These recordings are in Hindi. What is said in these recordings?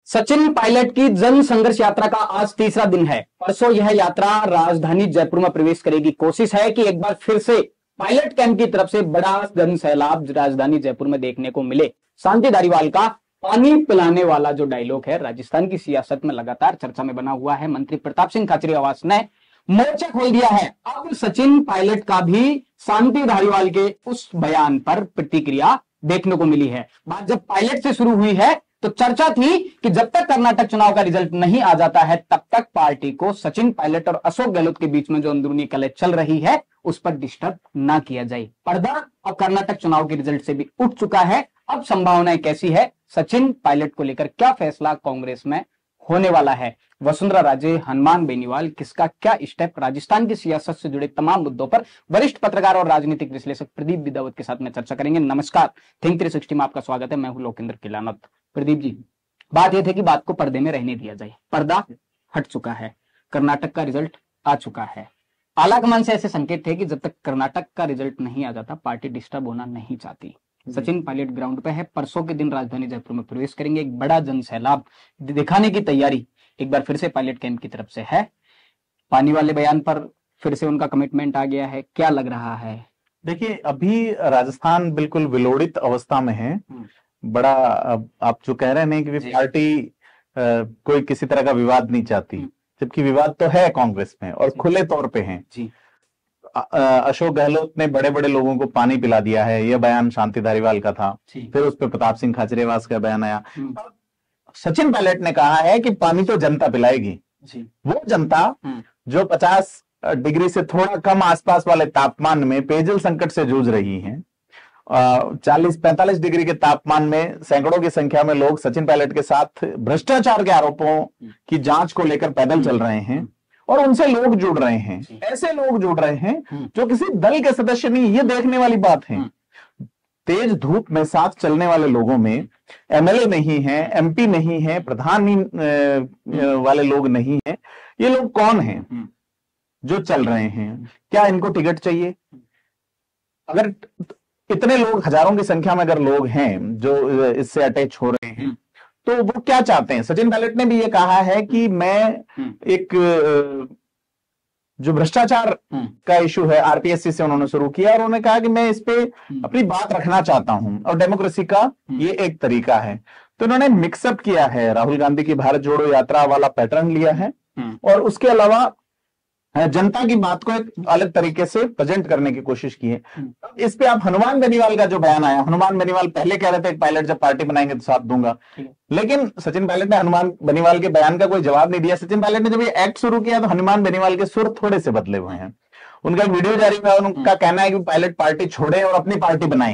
सचिन पायलट की जन संघर्ष यात्रा का आज तीसरा दिन है। परसों यह यात्रा राजधानी जयपुर में प्रवेश करेगी। कोशिश है कि एक बार फिर से पायलट कैंप की तरफ से बड़ा जन सैलाब राजधानी जयपुर में देखने को मिले। शांति धारीवाल का पानी पिलाने वाला जो डायलॉग है राजस्थान की सियासत में लगातार चर्चा में बना हुआ है। मंत्री प्रताप सिंह खाचरियावास ने मोर्चा खोल दिया है। अब सचिन पायलट का भी शांति धारीवाल के उस बयान पर प्रतिक्रिया देखने को मिली है। बात जब पायलट से शुरू हुई है तो चर्चा थी कि जब तक कर्नाटक चुनाव का रिजल्ट नहीं आ जाता है तब तक पार्टी को सचिन पायलट और अशोक गहलोत के बीच में जो अंदरूनी कलह चल रही है उस पर डिस्टर्ब ना किया जाए। पर्दा अब कर्नाटक चुनाव के रिजल्ट से भी उठ चुका है। अब संभावनाएं कैसी है, सचिन पायलट को लेकर क्या फैसला कांग्रेस में होने वाला है, वसुंधरा राजे, हनुमान बेनीवाल, किसका क्या स्टेप, राजस्थान की सियासत से जुड़े तमाम मुद्दों पर वरिष्ठ पत्रकार और राजनीतिक विश्लेषक प्रदीप विदावत के साथ में चर्चा करेंगे। नमस्कार, थिंक 360 में आपका स्वागत है। मैं हूं लोकेंद्र किलानत। प्रदीप जी, बात यह थी कि बात को पर्दे में रहने दिया जाए। पर्दा हट चुका है, कर्नाटक का रिजल्ट आ चुका है। आलाकमान से ऐसे संकेत थे कि जब तक कर्नाटक का रिजल्ट नहीं आ जाता पार्टी डिस्टर्ब होना नहीं चाहती। सचिन पायलट ग्राउंड पे है, परसों के दिन राजधानी जयपुर में प्रवेश करेंगे। एक बड़ा जन सैलाब दिखाने की तैयारी एक बार फिर से पायलट कैंप की तरफ से है। पानी वाले बयान पर फिर से उनका कमिटमेंट आ गया है, क्या लग रहा है? देखिए, अभी राजस्थान बिल्कुल विलोड़ित अवस्था में है। बड़ा आप जो कह रहे हैं कि पार्टी कोई किसी तरह का विवाद नहीं चाहती, जबकि विवाद तो है कांग्रेस में और खुले तौर पे है। अशोक गहलोत ने बड़े बड़े लोगों को पानी पिला दिया है, यह बयान शांति धारीवाल का था। फिर उस पर प्रताप सिंह खाचरियावास का बयान आया। सचिन पायलट ने कहा है कि पानी तो जनता पिलाएगी। वो जनता जो 50 डिग्री से थोड़ा कम आसपास वाले तापमान में पेयजल संकट से जूझ रही है, 40-45 डिग्री के तापमान में सैकड़ों की संख्या में लोग सचिन पायलट के साथ भ्रष्टाचार के आरोपों की जांच को लेकर पैदल चल रहे हैं और उनसे लोग जुड़ रहे हैं। ऐसे लोग जुड़ रहे हैं जो किसी दल के सदस्य नहीं। ये देखने वाली बात है। तेज धूप में साथ चलने वाले लोगों में एमएलए नहीं है, एमपी नहीं है, प्रधान वाले लोग नहीं है। ये लोग कौन हैं जो चल रहे हैं? क्या इनको टिकट चाहिए? अगर इतने लोग, हजारों की संख्या में अगर लोग हैं जो इससे अटैच हो रहे हैं तो वो क्या चाहते हैं? सचिन पायलट ने भी ये कहा है कि मैं एक जो भ्रष्टाचार का इशू है आरपीएससी से उन्होंने शुरू किया और उन्होंने कहा कि मैं इस पे अपनी बात रखना चाहता हूं और डेमोक्रेसी का ये एक तरीका है। तो उन्होंने मिक्सअप किया है, राहुल गांधी की भारत जोड़ो यात्रा वाला पैटर्न लिया है और उसके अलावा जनता की बात को एक अलग तरीके से प्रेजेंट करने की कोशिश की है। इस पे आप हनुमान बेनीवाल का जो बयान आया, हनुमान बेनीवाल पहले कह रहे थे पायलट जब पार्टी बनाएंगे तो साथ दूंगा, लेकिन सचिन पायलट ने हनुमान बेनीवाल के बयान का कोई जवाब नहीं दिया। सचिन पायलट ने जब ये एक्ट शुरू किया तो हनुमान बेनीवाल के सुर थोड़े से बदले हुए हैं। उनका वीडियो जारी हुआ, उनका कहना है कि पायलट पार्टी छोड़े और अपनी पार्टी बनाए।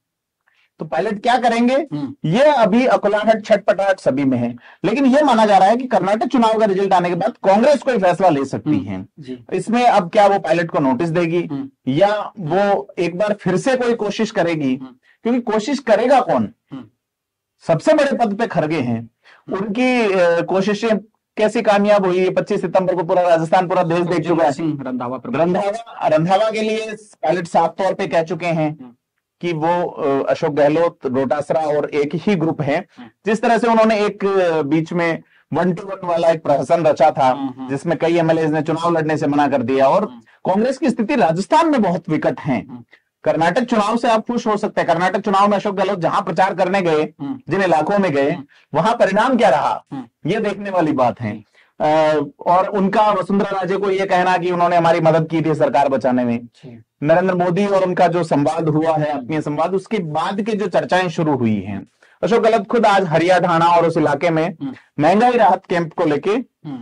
तो पायलट क्या करेंगे ये अभी अकुलाहट छटपटाहट सभी में है। लेकिन यह माना जा रहा है कि कर्नाटक चुनाव का रिजल्ट आने के बाद कांग्रेस कोई फैसला ले सकती है इसमें। अब क्या वो पायलट को नोटिस देगी या वो एक बार फिर से कोई कोशिश करेगी? क्योंकि कोशिश करेगा कौन? सबसे बड़े पद पे खड़गे हैं, उनकी कोशिशें कैसी कामयाब हुई? 25 सितंबर को पूरा राजस्थान, पूरा देश देख चुका है। रंधावा के लिए पायलट साफ तौर पे कह चुके हैं कि वो अशोक गहलोत, डोटासरा और एक ही ग्रुप है। जिस तरह से उन्होंने एक बीच में 1-to-1 वाला एक प्रहसन रचा था जिसमें कई एमएलए ने चुनाव लड़ने से मना कर दिया और कांग्रेस की स्थिति राजस्थान में बहुत विकट है। कर्नाटक चुनाव से आप खुश हो सकते हैं। कर्नाटक चुनाव में अशोक गहलोत जहां प्रचार करने गए, जिन इलाकों में गए, वहां परिणाम क्या रहा ये देखने वाली बात है। और उनका वसुंधरा राजे को यह कहना कि उन्होंने हमारी मदद की थी सरकार बचाने में, नरेंद्र मोदी और उनका जो संवाद हुआ है, आत्मीय संवाद, उसके बाद की जो चर्चाएं शुरू हुई हैं। अशोक गहलोत खुद आज हरिया ढाणा और उस इलाके में महंगाई राहत कैंप को लेके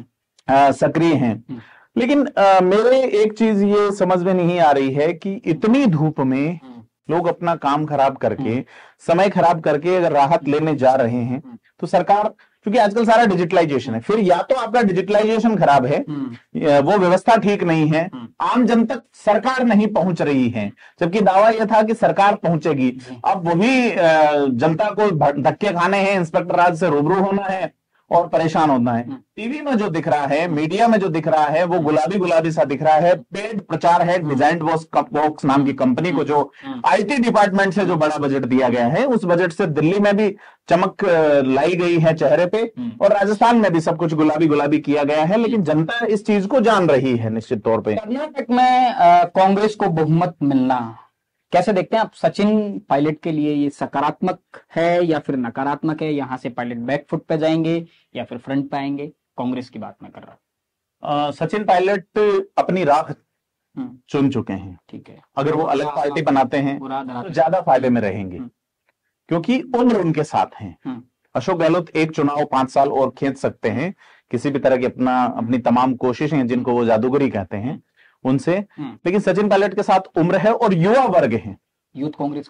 सक्रिय हैं। लेकिन मेरे एक चीज ये समझ में नहीं आ रही है कि इतनी धूप में लोग अपना काम खराब करके, समय खराब करके अगर राहत लेने जा रहे हैं तो सरकार, क्योंकि आजकल सारा डिजिटलाइजेशन है, फिर या तो आपका डिजिटलाइजेशन खराब है, वो व्यवस्था ठीक नहीं है, आम जन तक सरकार नहीं पहुंच रही है, जबकि दावा यह था कि सरकार पहुंचेगी। अब वही जनता को धक्के खाने हैं, इंस्पेक्टर राज से रूबरू होना है और परेशान होना है। टीवी में जो दिख रहा है, मीडिया में जो दिख रहा है, वो गुलाबी गुलाबी सा दिख रहा है। पेड प्रचार है डिजाइन बॉक्स नाम की कंपनी को, जो आईटी डिपार्टमेंट से जो बड़ा बजट दिया गया है, उस बजट से दिल्ली में भी चमक लाई गई है चेहरे पे, और राजस्थान में भी सब कुछ गुलाबी गुलाबी किया गया है। लेकिन जनता इस चीज को जान रही है निश्चित तौर पे। कर्नाटक में कांग्रेस को बहुमत मिलना कैसे देखते हैं आप? सचिन पायलट के लिए ये सकारात्मक है या फिर नकारात्मक है? यहाँ से पायलट बैकफुट पे जाएंगे या फिर फ्रंट पे आएंगे? कांग्रेस की बात मैं कर रहा हूँ। सचिन पायलट अपनी राह चुन चुके हैं। ठीक है, अगर वो अलग पार्टी बनाते हैं तो ज्यादा फायदे में रहेंगे, क्योंकि उम्र उनके साथ है। अशोक गहलोत एक चुनाव 5 साल और खींच सकते हैं, किसी भी तरह की अपनी तमाम कोशिशें, जिनको वो जादूगरी कहते हैं, उनसे। लेकिन सचिन पायलट के साथ उम्र है और युवा वर्ग है। यूथ कांग्रेस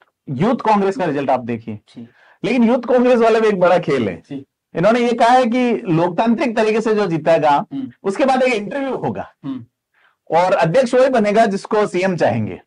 का रिजल्ट आप देखिए। लेकिन यूथ कांग्रेस वाले भी एक बड़ा खेल है। इन्होंने ये कहा है कि लोकतांत्रिक तरीके से जो जीतेगा उसके बाद एक इंटरव्यू होगा और अध्यक्ष वही बनेगा जिसको सीएम चाहेंगे।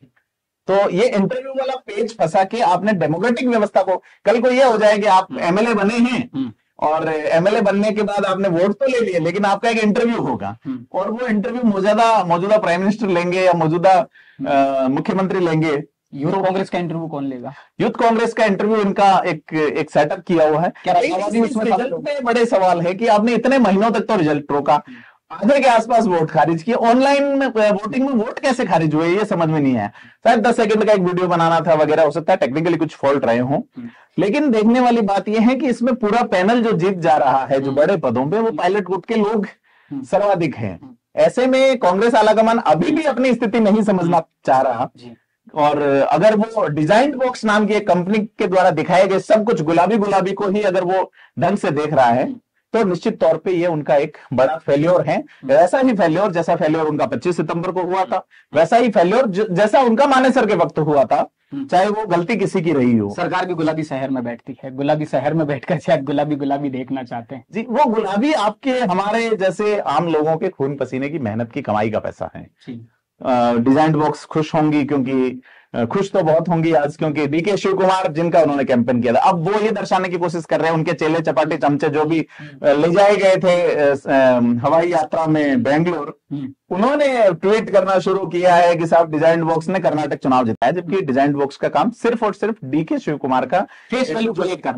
तो ये इंटरव्यू वाला पेज फंसा के आपने डेमोक्रेटिक व्यवस्था को, कल को ये हो जाए कि आप एमएलए बने हैं और एमएलए बनने के बाद आपने वोट तो ले लिए, लेकिन आपका एक इंटरव्यू होगा और वो इंटरव्यू मौजूदा प्राइम मिनिस्टर लेंगे या मौजूदा मुख्यमंत्री लेंगे। यूथ कांग्रेस का इंटरव्यू कौन लेगा? यूथ कांग्रेस का इंटरव्यू इनका एक सेटअप किया हुआ है। रिजल्ट पे बड़े सवाल है कि आपने इतने महीनों तक तो रिजल्ट रोका, आधे के आसपास वोट खारिज किए, ऑनलाइन में वोटिंग में वोट कैसे खारिज हुए ये समझ में नहीं आया। शायद 10 सेकंड का एक वीडियो बनाना था वगैरह, हो सकता है टेक्निकली कुछ फॉल्ट रहे हों। लेकिन देखने वाली बात यह है कि इसमें पूरा पैनल जो जीत जा रहा है, जो बड़े पदों पे, वो पायलट गुट के लोग सर्वाधिक हैं। ऐसे में कांग्रेस आलाकमान अभी भी अपनी स्थिति नहीं समझना चाह रहा, और अगर वो डिजाइन बॉक्स नाम की एक कंपनी के द्वारा दिखाए गए सब कुछ गुलाबी गुलाबी को ही अगर वो ढंग से देख रहा है, तो निश्चित तौर पे ये उनका एक बड़ा फेल्योर है। वैसा ही फेल्योर जैसा फेल्योर उनका 25 सितंबर को हुआ था, वैसा ही फेल्योर जैसा उनका मानेसर के वक्त हुआ था, चाहे वो गलती किसी की रही हो। सरकार भी गुलाबी शहर में बैठती है, गुलाबी शहर में बैठकर शायद गुलाबी गुलाबी देखना चाहते हैं। जी, वो गुलाबी आपके हमारे जैसे आम लोगों के खून पसीने की मेहनत की कमाई का पैसा है। डिजाइन बॉक्स खुश होंगी, क्योंकि खुश तो बहुत होंगी आज, क्योंकि डीके शिव कुमार जिनका उन्होंने कैंपेन किया था, अब वो ये दर्शाने की कोशिश कर रहे हैं, उनके चेले चपाटे चमचे जो भी ले जाए गए थे हवाई यात्रा में बेंगलोर, उन्होंने ट्वीट करना शुरू किया है कि साहब डिजाइन बॉक्स ने कर्नाटक चुनाव जिताया, जबकि डिजाइन बॉक्स का काम सिर्फ और सिर्फ डीके शिव कुमार का फेस वैल्यू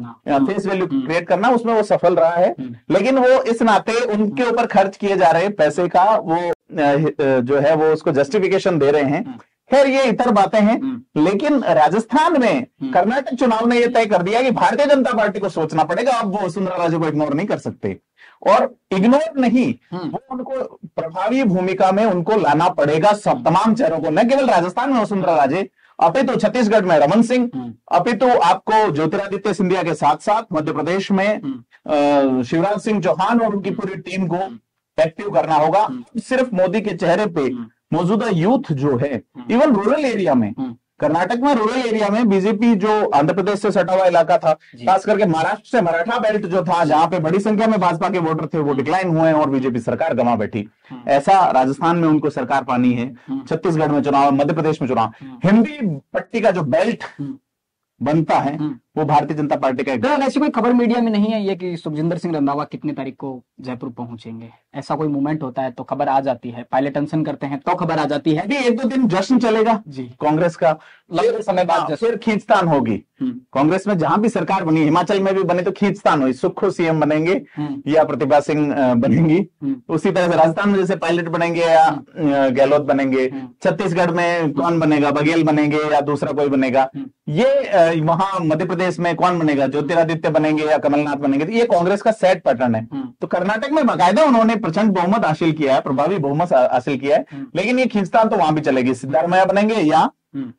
क्रिएट करना, उसमें वो सफल रहा है। लेकिन वो इस नाते उनके ऊपर खर्च किए जा रहे पैसे का वो जो है वो उसको जस्टिफिकेशन दे रहे हैं। खैर ये इतर बातें हैं, लेकिन राजस्थान में कर्नाटक चुनाव ने यह तय कर दिया कि भारतीय जनता पार्टी को सोचना पड़ेगा। अब वो वसुंधरा राजे को इग्नोर नहीं कर सकते, और इग्नोर नहीं, वो उनको प्रभावी भूमिका में उनको लाना पड़ेगा, सब तमाम चेहरों को, न केवल राजस्थान में वसुंधरा राजे, अपितु छत्तीसगढ़ में रमन सिंह, अपितु आपको ज्योतिरादित्य सिंधिया के साथ साथ मध्य प्रदेश में शिवराज सिंह चौहान और उनकी पूरी टीम को एक्टिव करना होगा। सिर्फ मोदी के चेहरे पे मौजूदा यूथ जो है, इवन रूरल एरिया में, कर्नाटक में रूरल एरिया में बीजेपी जो आंध्र प्रदेश से सटा हुआ इलाका था, खास करके महाराष्ट्र से मराठा बेल्ट जो था, जहां पे बड़ी संख्या में भाजपा के वोटर थे, वो डिक्लाइन हुए और बीजेपी सरकार गंवा बैठी। ऐसा राजस्थान में उनको सरकार पानी है, छत्तीसगढ़ में चुनाव, मध्य प्रदेश में चुनाव, हिंदी पट्टी का जो बेल्ट बनता है वो भारतीय जनता पार्टी का। ऐसी कोई खबर मीडिया में नहीं है ये कि सुखजिंदर सिंह रंधावा कितनी तारीख को जयपुर पहुंचेंगे? ऐसा कोई मूवमेंट होता है तो खबर आ जाती है, पायलट अनशन करते हैं तो खबर आ जाती है। 1-2 दिन जश्न चलेगा जी कांग्रेस का, लंबे समय बाद फिर खींचतान होगी। कांग्रेस में जहां भी सरकार बनी, हिमाचल में भी बने तो खींचतान हुई, सुक्खू सीएम बनेंगे या प्रतिभा सिंह बनेंगी, उसी तरह से राजस्थान में जैसे पायलट बनेंगे या गहलोत बनेंगे, छत्तीसगढ़ में कौन बनेगा, बघेल बनेंगे या दूसरा कोई बनेगा, ये वहां मध्य प्रदेश में कौन बनेगा, ज्योतिरादित्य बनेंगे या कमलनाथ बनेंगे। तो ये कांग्रेस का सेट पैटर्न है। तो कर्नाटक में बाकायदा उन्होंने प्रचंड बहुमत हासिल किया है, प्रभावी बहुमत हासिल किया है, लेकिन ये खींचतान तो वहां भी चलेगी। सिद्धारमैया बनेंगे या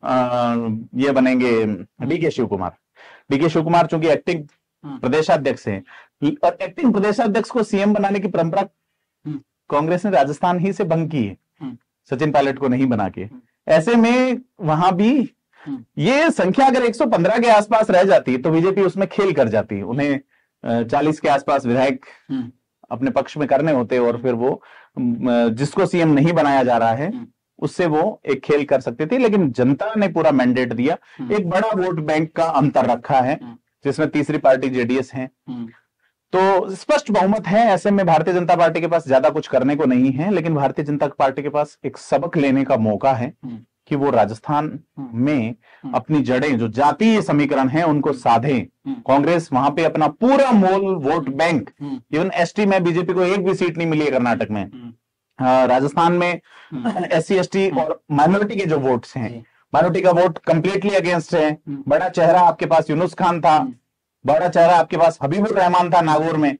ये बनेंगे डीके शिव कुमार। डीके शिव कुमार चूंकि एक्टिंग प्रदेशाध्यक्ष है, और एक्टिंग प्रदेशाध्यक्ष को सीएम बनाने की परंपरा कांग्रेस ने राजस्थान ही से भंग की है, सचिन पायलट को नहीं बना के। ऐसे में वहां भी ये संख्या अगर 115 के आसपास रह जाती तो बीजेपी उसमें खेल कर जाती, उन्हें 40 के आसपास विधायक अपने पक्ष में करने होते, और फिर वो जिसको सीएम नहीं बनाया जा रहा है उससे वो एक खेल कर सकते थे। लेकिन जनता ने पूरा मैंडेट दिया, एक बड़ा वोट बैंक का अंतर रखा है, जिसमें तीसरी पार्टी जेडीएस है, तो स्पष्ट बहुमत है। ऐसे में भारतीय जनता पार्टी के पास ज्यादा कुछ करने को नहीं है, लेकिन भारतीय जनता पार्टी के पास एक सबक लेने का मौका है कि वो राजस्थान में अपनी जड़ें, जो जातीय समीकरण है, उनको साधे। कांग्रेस वहां पे अपना पूरा मूल वोट बैंक, इवन एसटी में बीजेपी को एक भी सीट नहीं मिली है कर्नाटक में। राजस्थान में एससी एसटी और माइनॉरिटी के जो वोट्स हैं, माइनॉरिटी का वोट कंप्लीटली अगेंस्ट है। बड़ा चेहरा आपके पास यूनुस खान था, बड़ा चेहरा आपके पास हबीबुर रहमान था नागौर में,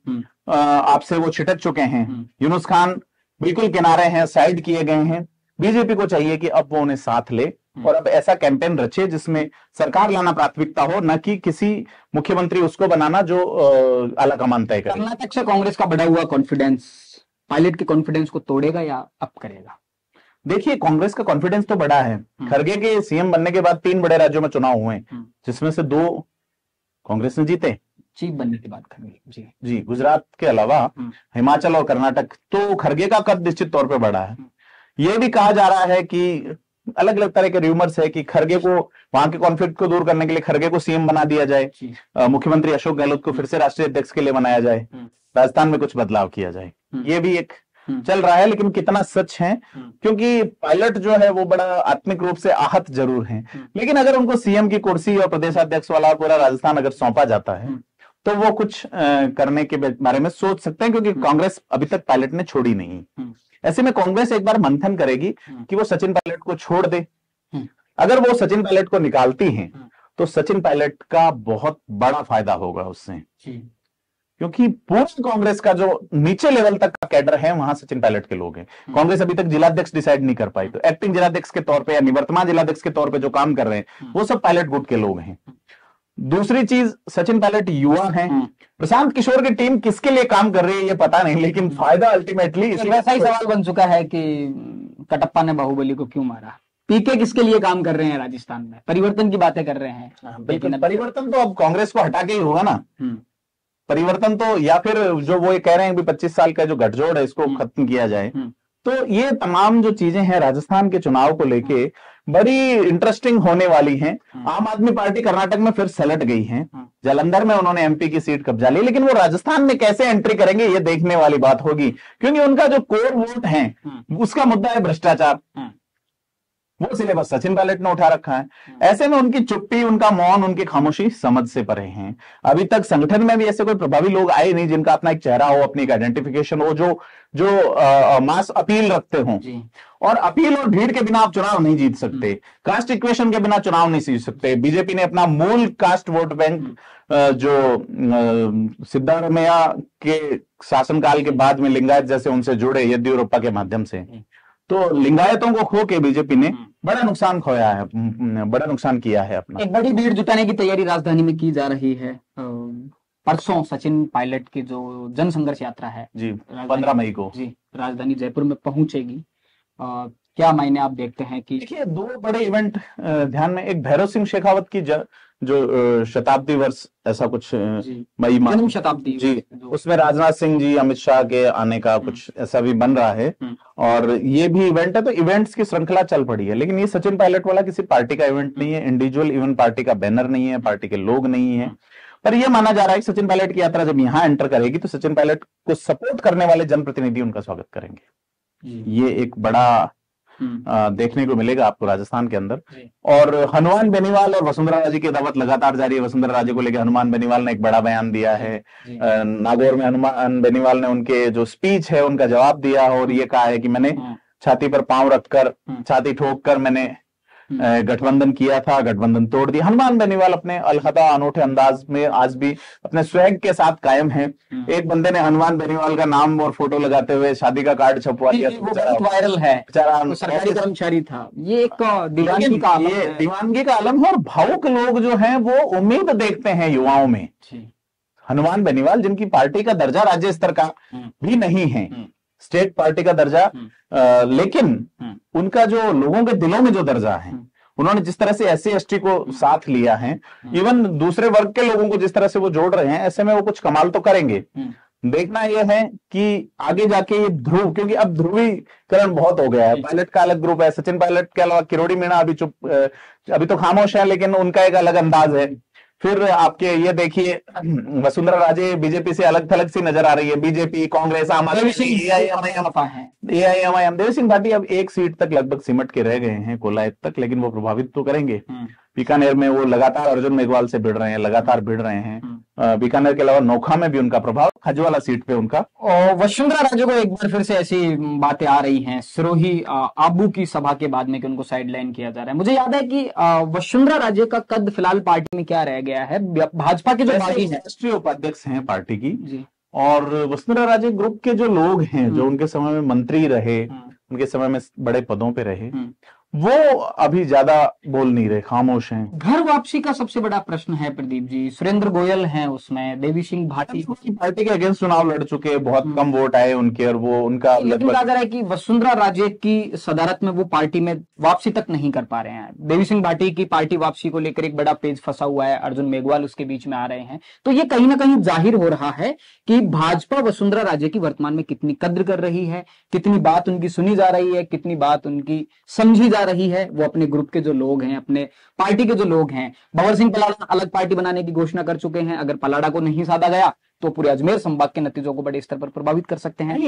आपसे वो छिटक चुके हैं। यूनुस खान बिल्कुल किनारे हैं, साइड किए गए हैं। बीजेपी को चाहिए कि अब वो उन्हें साथ ले और अब ऐसा कैंपेन रचे जिसमें सरकार लाना प्राथमिकता हो, न कि किसी मुख्यमंत्री उसको बनाना जो आला कमान तय करे। कर्नाटक से कांग्रेस का बढ़ा हुआ कॉन्फिडेंस पायलट के कॉन्फिडेंस को तोड़ेगा या अप करेगा? देखिए, कांग्रेस का कॉन्फिडेंस तो बड़ा है। खड़गे के सीएम बनने के बाद 3 बड़े राज्यों में चुनाव हुए, जिसमें से 2 कांग्रेस ने जीते। चीफ बनने की बात करेंगे जी, गुजरात के अलावा हिमाचल और कर्नाटक, तो खड़गे का कद निश्चित तौर पे बढ़ा है। यह भी कहा जा रहा है कि अलग अलग तरह के रूमर्स है कि खड़गे को, वहां के कॉन्फ्लिक्ट को दूर करने के लिए खड़गे को सीएम बना दिया जाए, मुख्यमंत्री अशोक गहलोत को फिर से राष्ट्रीय अध्यक्ष के लिए बनाया जाए, राजस्थान में कुछ बदलाव किया जाए। ये भी एक चल रहा है, लेकिन कितना सच है, क्योंकि पायलट जो है वो बड़ा आत्मिक रूप से आहत जरूर हैं, लेकिन अगर उनको सीएम की कुर्सी और प्रदेशाध्यक्ष वाला पूरा राजस्थान अगर सौंपा जाता है तो वो कुछ करने के बारे में सोच सकते हैं, क्योंकि कांग्रेस अभी तक पायलट ने छोड़ी नहीं। ऐसे में कांग्रेस एक बार मंथन करेगी कि वो सचिन पायलट को छोड़ दे। अगर वो सचिन पायलट को निकालती हैं तो सचिन पायलट का बहुत बड़ा फायदा होगा उससे, क्योंकि पूरी कांग्रेस का जो नीचे लेवल तक का कैडर है वहां सचिन पायलट के लोग हैं। कांग्रेस अभी तक जिलाध्यक्ष डिसाइड नहीं कर पाई, तो एक्टिंग जिलाध्यक्ष के तौर पे या निवर्तमान जिलाध्यक्ष के तौर पे जो काम कर रहे हैं वो सब पायलट गुट के लोग हैं। दूसरी चीज, सचिन पायलट युवा हैं। प्रशांत किशोर की टीम किसके लिए काम कर रही है ये पता नहीं, लेकिन फायदा अल्टीमेटली वैसा ही सवाल बन चुका है कि कटप्पा ने बाहुबली को क्यों मारा। पीके किसके लिए काम कर रहे हैं राजस्थान में? परिवर्तन की बातें कर रहे हैं। बिल्कुल, परिवर्तन तो अब कांग्रेस को हटा के ही होगा ना। परिवर्तन तो, या फिर जो वो कह रहे हैं कि 25 साल का जो गठजोड़ है इसको खत्म किया जाए। तो ये तमाम जो चीजें हैं राजस्थान के चुनाव को लेके बड़ी इंटरेस्टिंग होने वाली हैं। आम आदमी पार्टी कर्नाटक में फिर सलट गई है, जालंधर में उन्होंने एमपी की सीट कब्जा ली, लेकिन वो राजस्थान में कैसे एंट्री करेंगे ये देखने वाली बात होगी, क्योंकि उनका जो कोर वोट है उसका मुद्दा है भ्रष्टाचार। वो सिलेबस सचिन पायलट ने उठा रखा है। ऐसे में उनकी चुप्पी, उनका मौन, उनकी खामोशी समझ से परे हैं। अभी तक संगठन में भी ऐसे कोई प्रभावी लोग आए नहीं जिनका अपना एक चेहरा हो, अपनी एक आइडेंटिफिकेशन हो, जो मास अपील रखते हों। और अपील और भीड़ के बिना आप चुनाव नहीं जीत सकते, कास्ट इक्वेशन के बिना चुनाव नहीं जीत सकते। बीजेपी ने अपना मूल कास्ट वोट बैंक जो सिद्धारमैया के शासनकाल के बाद में लिंगायत जैसे उनसे जुड़े येदियुरप्पा के माध्यम से, तो लिंगायतों को खो के बीजेपी ने बड़ा नुकसान खोया है, बड़ा नुकसान किया है अपना। एक बड़ी भीड़ जुटाने की तैयारी राजधानी में की जा रही है। परसों सचिन पायलट की जो जनसंघर्ष यात्रा है जी 15 मई को जी राजधानी जयपुर में पहुंचेगी। क्या मायने आप देखते हैं कि? देखिए, 2 बड़े इवेंट ध्यान में, एक भैरव सिंह शेखावत की जो शताब्दी वर्ष ऐसा कुछ मई जन्म शताब्दी जी, उसमें राजनाथ सिंह जी, अमित शाह के आने का कुछ ऐसा भी बन रहा है, और ये भी इवेंट है। तो इवेंट्स की श्रृंखला चल पड़ी है, लेकिन ये सचिन पायलट वाला किसी पार्टी का इवेंट नहीं है, इंडिविजुअल इवन पार्टी का बैनर नहीं है, पार्टी के लोग नहीं है। पर यह माना जा रहा है कि सचिन पायलट की यात्रा जब यहाँ एंटर करेगी तो सचिन पायलट को सपोर्ट करने वाले जनप्रतिनिधि उनका स्वागत करेंगे। ये एक बड़ा देखने को मिलेगा आपको राजस्थान के अंदर। और हनुमान बेनीवाल और वसुंधरा राजे की दावत लगातार जारी है। वसुंधरा राजे को लेकर हनुमान बेनीवाल ने एक बड़ा बयान दिया है। नागौर में हनुमान बेनीवाल ने उनके जो स्पीच है उनका जवाब दिया और ये कहा है कि मैंने छाती पर पांव रखकर, छाती ठोक कर मैंने गठबंधन किया था, गठबंधन तोड़ दिया। हनुमान बेनीवाल अपने अलहदा अनोखे अंदाज में आज भी अपने स्वैग के साथ कायम है। एक बंदे ने हनुमान बेनीवाल का नाम और फोटो लगाते हुए शादी का कार्ड छपवा दिया, वो बहुत वायरल है। बेचारा सरकारी कर्मचारी था। ये एक दीवानगी का आलम है। दीवानगी का आलम है और भावुक लोग जो हैं वो उम्मीद देखते हैं युवाओं में। हनुमान बेनीवाल जिनकी पार्टी का दर्जा राज्य स्तर का भी नहीं है, स्टेट पार्टी का दर्जा, लेकिन उनका जो लोगों के दिलों में जो दर्जा है, उन्होंने जिस तरह से एससी एसटी को साथ लिया है, इवन दूसरे वर्ग के लोगों को जिस तरह से वो जोड़ रहे हैं, ऐसे में वो कुछ कमाल तो करेंगे। देखना यह है कि आगे जाके ये ध्रुव, क्योंकि अब ध्रुवीकरण बहुत हो गया है। पायलट का अलग ग्रुप है, सचिन पायलट के अलावा किरोड़ी मीणा अभी तो खामोश है, लेकिन उनका एक अलग अंदाज है। फिर आपके ये देखिए वसुंधरा राजे बीजेपी से अलग थलग सी नजर आ रही है। बीजेपी, कांग्रेस, आम आदमी, एआईएमआईएम, देवी सिंह भाटी अब एक सीट तक लगभग सिमट के रह गए हैं कोलायत तक, लेकिन वो प्रभावित तो करेंगे। बीकानेर में वो लगातार अर्जुन मेघवाल से भिड़ रहे हैं, लगातार भिड़ रहे हैं। बीकानेर के अलावा नोखा में भी उनका प्रभाव, खजवाला सीट पे उनका। और वसुंधरा राजे को एक बार फिर से ऐसी बातें आ रही हैं सिरोही आबू की सभा के बाद में कि उनको साइडलाइन किया जा रहा है। मुझे याद है कि वसुंधरा राजे का कद फिलहाल पार्टी में क्या रह गया है? भाजपा के जो पार्टी है, राष्ट्रीय उपाध्यक्ष हैं पार्टी की जी। और वसुंधरा राजे ग्रुप के जो लोग हैं, जो उनके समय में मंत्री रहे, उनके समय में बड़े पदों पे रहे, वो अभी ज्यादा बोल नहीं रहे, खामोश हैं। घर वापसी का सबसे बड़ा प्रश्न है प्रदीप जी। सुरेंद्र गोयल हैं उसमें, देवी सिंह भाटी पार्टी के अगेंस्ट चुनाव लड़ चुके, बहुत कम वोट आए उनके, और वो उनका लेकिन कहा जा रहा है कि वसुंधरा राजे की सदारत में वो पार्टी में वापसी तक नहीं कर पा रहे हैं। देवी सिंह भाटी की पार्टी वापसी को लेकर एक बड़ा पेज फंसा हुआ है, अर्जुन मेघवाल उसके बीच में आ रहे हैं। तो ये कहीं ना कहीं जाहिर हो रहा है कि भाजपा वसुंधरा राजे की वर्तमान में कितनी कद्र कर रही है, कितनी बात उनकी सुनी जा रही है, कितनी बात उनकी समझी जा रही है। वो अपने ग्रुप के जो लोग हैं, अपने पार्टी के जो लोग हैं, भंवर सिंह पलाड़ा अलग पार्टी बनाने की घोषणा कर चुके हैं। अगर पलाड़ा को नहीं साधा गया तो पूरे अजमेर संभाग के नतीजों को बड़े स्तर पर प्रभावित कर सकते हैं।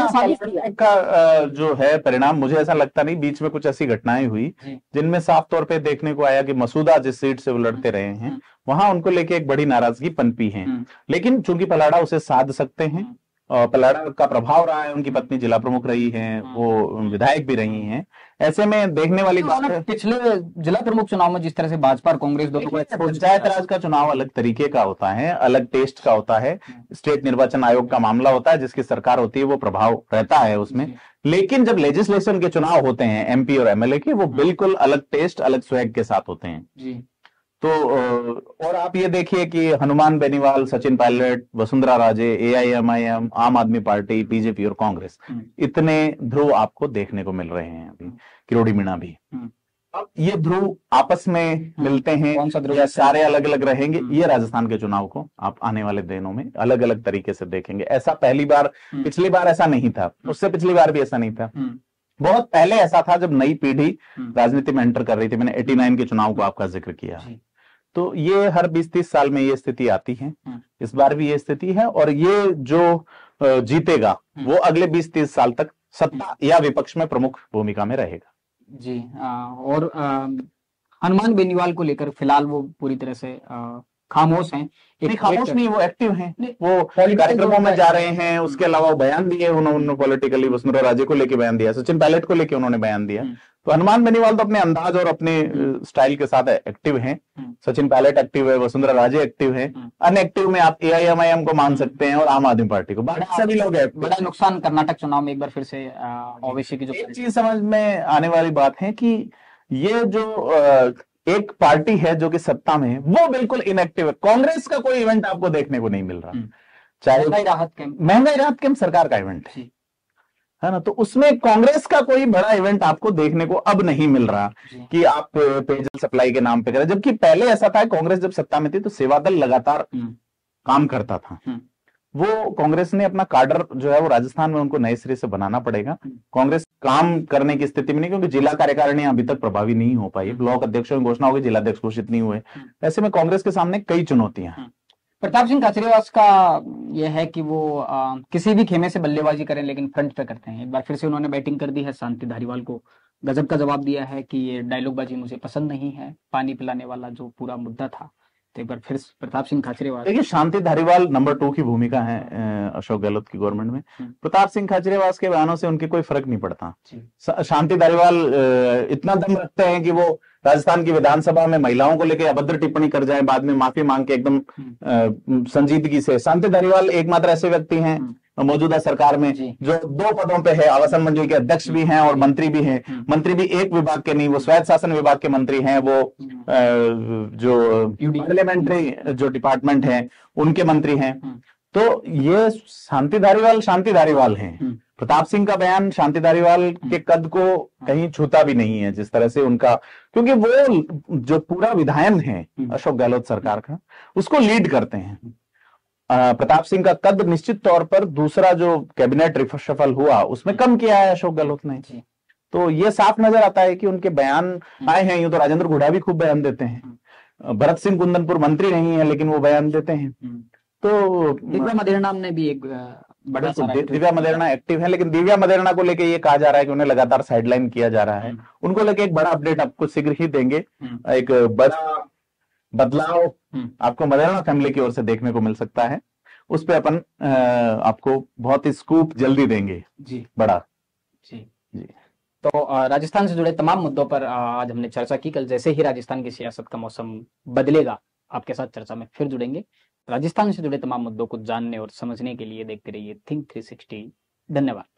ऐसा का जो है परिणाम मुझे ऐसा लगता नहीं। बीच में कुछ ऐसी घटनाएं हुई जिनमें साफ तौर पे देखने को आया कि मसूदा जिस सीट से वो लड़ते रहे हैं, वहां उनको लेके एक बड़ी नाराजगी पनपी है। लेकिन चूंकि पलाड़ा उसे साध सकते हैं, पलाड़ा का प्रभाव रहा है, उनकी पत्नी जिला प्रमुख रही हैं, वो विधायक भी रही हैं, ऐसे में देखने वाली बात है। पिछले जिला प्रमुख चुनाव में जिस तरह से भाजपा और कांग्रेस दोनों को, पंचायत राज का चुनाव अलग तरीके का होता है, अलग टेस्ट का होता है। स्टेट निर्वाचन आयोग का मामला होता है, जिसकी सरकार होती है, वो प्रभाव रहता है उसमें। लेकिन जब लेजिस्लेशन के चुनाव होते हैं एमपी और एमएलए के, वो बिल्कुल अलग टेस्ट, अलग स्वैग के साथ होते हैं जी। तो और आप ये देखिए कि Hanuman Beniwal, Sachin Pilot, Vasundhara Raje, AIMIM, Aam Aadmi party, BJP और कांग्रेस, इतने ध्रुव आपको देखने को मिल रहे हैं अभी। किरोड़ी मीणा भी। अब ये ध्रुव आपस में मिलते हैं, कौन सा ध्रुव? या सारे अलग अलग रहेंगे? ये राजस्थान के चुनाव को आप आने वाले दिनों में अलग अलग तरीके से देखेंगे। ऐसा पहली बार, पिछली बार ऐसा नहीं था, उससे पिछली बार भी ऐसा नहीं था। बहुत पहले ऐसा था जब नई पीढ़ी राजनीति में एंटर कर रही थी। मैंने 89 के चुनाव को आपका जिक्र किया। तो ये हर 20-30 साल में ये स्थिति आती है। इस बार भी ये स्थिति है, और ये जो जीतेगा वो अगले 20-30 साल तक सत्ता या विपक्ष में प्रमुख भूमिका में रहेगा जी। और हनुमान बेनीवाल को लेकर फिलहाल वो पूरी तरह से खामोश हैं। खामोश नहीं, वो एक्टिव हैं, वो कार्यक्रमों में जा रहे हैं। उसके अलावा वो बयान दिए उन्होंने पॉलिटिकली, वसुंधरा राजे को लेके बयान दिया, सचिन पायलट को लेके उन्होंने बयान दिया। तो हनुमान बेनीवाल तो अपने अंदाज और अपने स्टाइल के साथ एक्टिव हैं। सचिन पायलट एक्टिव है, वसुंधरा राजे एक्टिव है। अनएक्टिव में आप एआईएमआईएम को मान सकते हैं और आम आदमी पार्टी को। सभी लोग हैं। बड़ा नुकसान कर्नाटक चुनाव में एक बार फिर से ओवैसी की जो एक चीज समझ में आने वाली बात है कि ये जो एक पार्टी है जो कि सत्ता में है, वो बिल्कुल इनएक्टिव है। कांग्रेस का कोई इवेंट आपको देखने को नहीं मिल रहा, चाहे महंगाई राहत कैंप सरकार का इवेंट है ना, तो उसमें कांग्रेस का कोई बड़ा इवेंट आपको देखने को अब नहीं मिल रहा कि आप पेयजल सप्लाई के नाम पे करें। जबकि पहले ऐसा था, कांग्रेस जब सत्ता में थी तो सेवा दल लगातार काम करता था। वो कांग्रेस ने अपना काडर जो है वो राजस्थान में उनको नए सिरे से बनाना पड़ेगा। कांग्रेस काम करने की स्थिति में नहीं, क्योंकि जिला कार्यकारिणी अभी तक प्रभावी नहीं हो पाई। ब्लॉक अध्यक्षों की घोषणा होगी, जिला अध्यक्ष घोषित नहीं हुए। ऐसे में कांग्रेस के सामने कई चुनौतियां हैं। प्रताप सिंह खाचरियावास का यह है कि वो किसी भी खेमे से बल्लेबाजी करें लेकिन फ्रंट पे करते हैं। एक बार फिर से उन्होंने बैटिंग कर दी है, शांति धारीवाल को गजब का जवाब दिया है कि ये डायलॉगबाजी मुझे पसंद नहीं है, पानी पिलाने वाला जो पूरा मुद्दा था। तो एक बार फिर प्रताप सिंह खाचरियावाल, देखिए शांति धारीवाल नंबर 2 की भूमिका है अशोक गहलोत की गवर्नमेंट में। प्रताप सिंह खाचरियावास के बयानों से उनके कोई फर्क नहीं पड़ता। शांति धारीवाल इतना दम रखते हैं कि वो राजस्थान की विधानसभा में महिलाओं को लेकर अभद्र टिप्पणी कर जाए, बाद में माफी मांग के एकदम संजीदगी से। शांति धारीवाल एकमात्र ऐसे व्यक्ति हैं मौजूदा सरकार में जो 2 पदों पे है, आवासन मंडल के अध्यक्ष भी हैं और मंत्री भी हैं। मंत्री भी एक विभाग के नहीं, वो स्वायत्त शासन विभाग के मंत्री हैं। वो जो पार्लियामेंट्री जो डिपार्टमेंट है उनके मंत्री हैं। तो ये शांति धारीवाल हैं। प्रताप सिंह का बयान शांति धारीवाल के कद को कहीं छूता भी नहीं है, जिस तरह से उनका, क्योंकि वो जो पूरा विधायन है अशोक गहलोत सरकार का, उसको लीड करते हैं। प्रताप सिंह का कद निश्चित तौर पर दूसरा जो कैबिनेट रिशफल हुआ उसमें कम किया है अशोक गहलोत ने। तो ये साफ नजर आता है कि उनके बयान आए हैं। यूं तो राजेंद्र घोड़ा भी खूब बयान देते हैं, भरत सिंह कुंदनपुर मंत्री नहीं है लेकिन वो बयान देते हैं। तो दिव्या मदेरणा ने भी एक बड़ा सारा दिव्या मदेरणा एक्टिव है, लेकिन दिव्या मदेरणा को लेके ये कहा जा रहा है कि उन्हें लगातार साइडलाइन किया जा रहा है। उनको लेके एक बड़ा अपडेट आपको शीघ्र ही देंगे, एक बड़ा बदलाव आपको मदेरणा फैमिली की ओर से देखने को मिल सकता है। उस पे अपन आपको बहुत ही स्कूप जल्दी देंगे जी, बड़ा जी जी। तो राजस्थान से जुड़े तमाम मुद्दों पर आज हमने चर्चा की। कल जैसे ही राजस्थान की सियासत का मौसम बदलेगा, आपके साथ चर्चा में फिर जुड़ेंगे। राजस्थान से जुड़े तमाम मुद्दों को जानने और समझने के लिए देखते रहिए थिंक 360। धन्यवाद।